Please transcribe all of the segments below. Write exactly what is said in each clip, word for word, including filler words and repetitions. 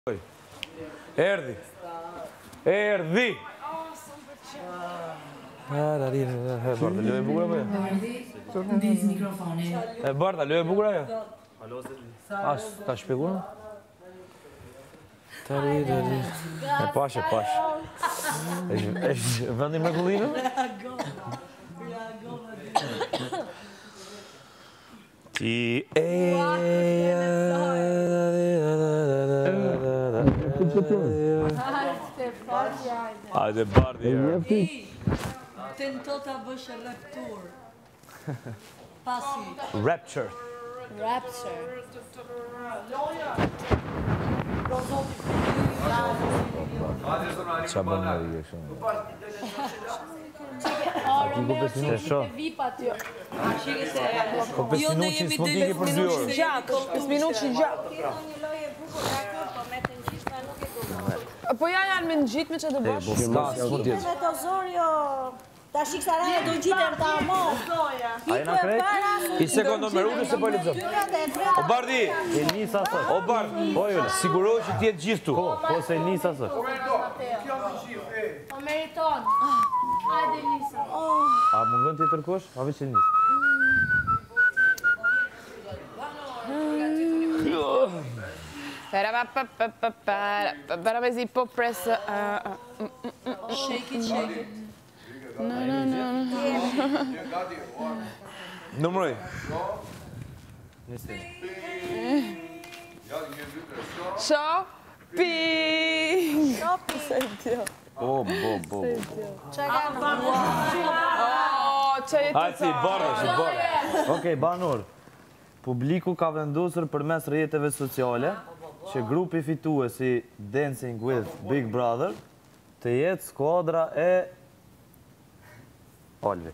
Erdi. Erdi. Barda, leo e bukur apo jo? Ndiz mikrofonin. E Barda, leo e bukur ajo? As, ta shpjeguar? Tari, tari. E pash, e pash. Është vendi mrekullinë? Ti e... Hajde, Bardi. Tento ta bësh raptur. Pasi. Rapture. Rapture. Qa bën nga rige shumë? Ora, me pesë minutë, që vip aty. Po pesë minutë që s'mo t'i ke për dy orë. Gjatë, pesë minutë që gjatë. Po ja janë me në gjitë me që të E, bësh. bo s'ka, s'mo tjetë. Dhe të zorio, ta shiksaraja do gjitëm ta mo. A e na krejt? I sekondo me rrugë se po e lexon. O Bardi! Elisa sot. O Bard! Po jo, sigurohu që t'jetë gjithë tu. Po, po se Elisa sot. O meriton. Hajde, Elisa. A mungën ti tërkosh? A veç Elisa? Para me zi po presë... Shake it, shake it. Numroj. Shopping! O, bo, bo, bo. Hajtë si, Barda, si Barda. Okej, banor. Publiku ka vendosur përmes rrjeteve sociale që grupi fituesi Dancing with Big Brother të jetë skuadra e Olvit.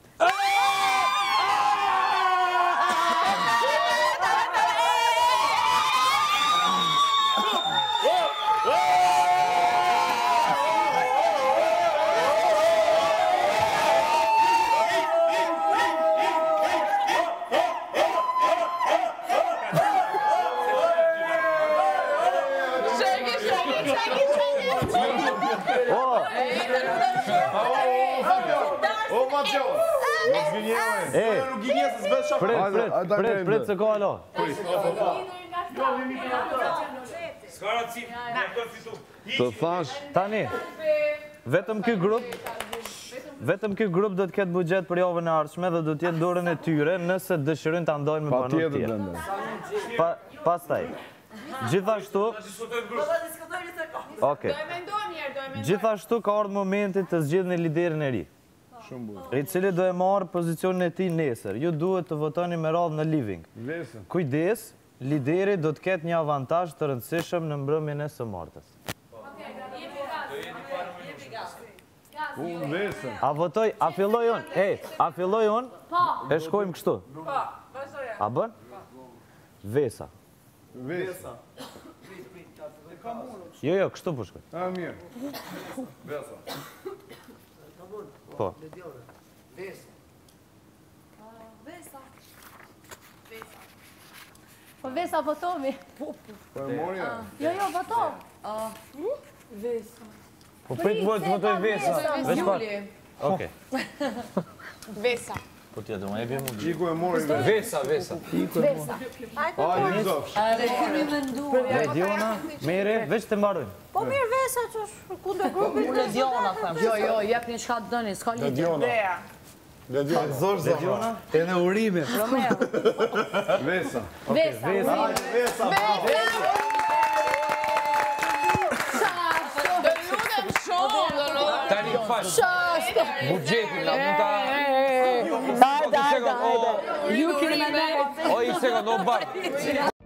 O, Matjo! Në të gënjeve! E, Nuk gënje se s'bet shafë! pret, pret, pret, pret se ka alo. Skara cip, në të fitu. Të thash... Tani, vetëm ky grup, vetëm ky grup do të ketë buxhet për javën e ardhshme dhe do të jetë dorën e tyre nëse dëshirojnë ta ndajnë me Pa banor të tjetër tjerë. blende. Pa, pastaj, gjithashtu, okay. Gjithashtu ka ardhur momenti të zgjidhni liderin e ri, Shumë burë. i cili do e marrë pozicionin e tij nesër. Ju duhet të votoni me radhë në living. Vesën. Kujdes, lideri do të ketë një avantazh të rëndësishëm në mbrëmjen e së martës. Unë vesën. A votoj, a filloj unë? E, a filloj unë? E shkojmë kështu. A bën? Vesa. Vesën. Jo, jo, kështu po shkoj. A, mirë. Po. Po Vesa votomi. Po e morja. Jo, jo, votom. Vesa. Po prit më të votoj Vesa. Veç pa. Okej. Vesa. Po tjetër, më e bje mu. Iku e mori vesën. Vesa, vesa. Vesa. Hajde i zofsh. Are kemi menduar. Lediona, mere, veç të mbarojnë. Po mirë vesa që është kundër grupit. Lediona, them. Jo, jo, jep një shka të dëni, s'ka një Lediona. Lediona. Zorë Lediona, E në urime. Romeo. Vesa. Vesa. Vesa. Vesa. Të lutem shumë. Tani fash. Buxhetin, la mund ta... Hajde, hajde, hajde. Ju keni me me. O, i sekond, o Bard.